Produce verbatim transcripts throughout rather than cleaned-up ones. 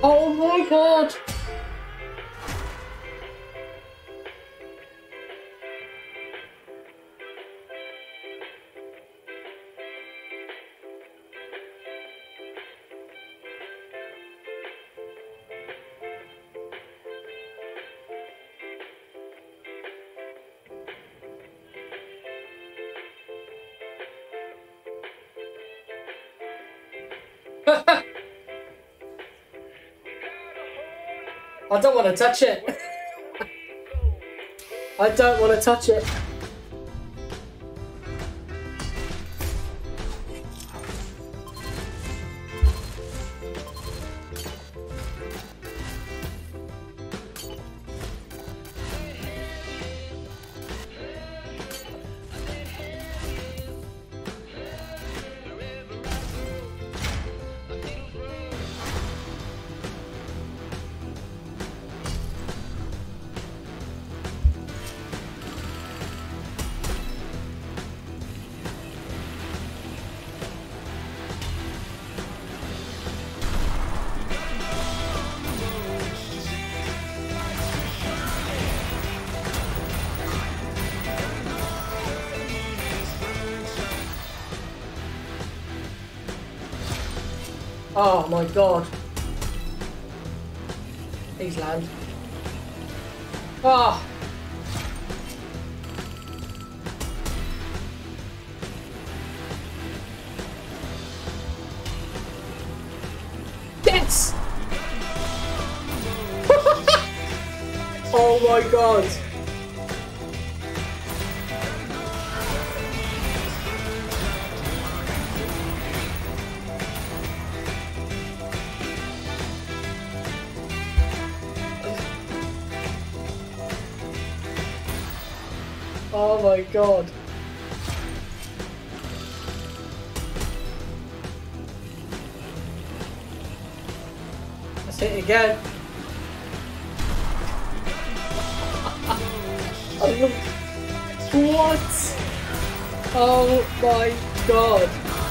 Oh my god! I don't want to touch it. I don't want to touch it. Oh my god. Please land. Ah! Yes! Oh my god. Oh my god. Let's hit it again. What? Oh my god.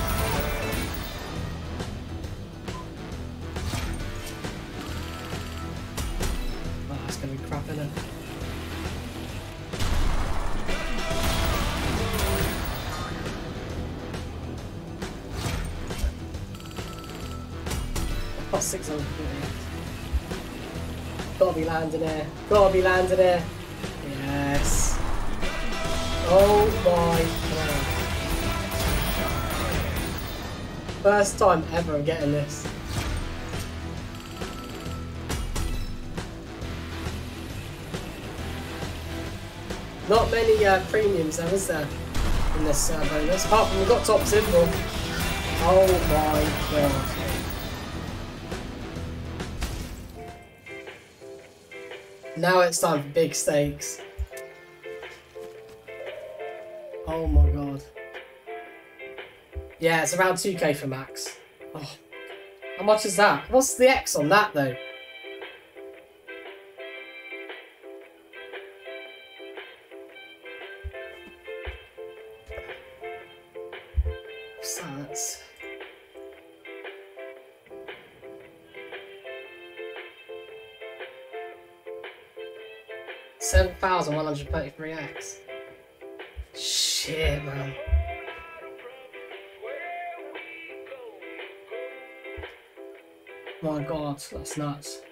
Oh, that's gonna be crap, isn't it? Oh, six hundred. Gotta be landing there. Gotta be landing there. Yes. Oh my god. First time ever I'm getting this. Not many uh, premiums though, is there, in this uh, bonus? Apart from we've got top symbol. Oh my god. Now it's time for big stakes. Oh my god. Yeah, it's around two K for max. Oh, how much is that? What's the X on that though? So that's... seven thousand one hundred thirty-three X. Shit, man. My god, that's nuts.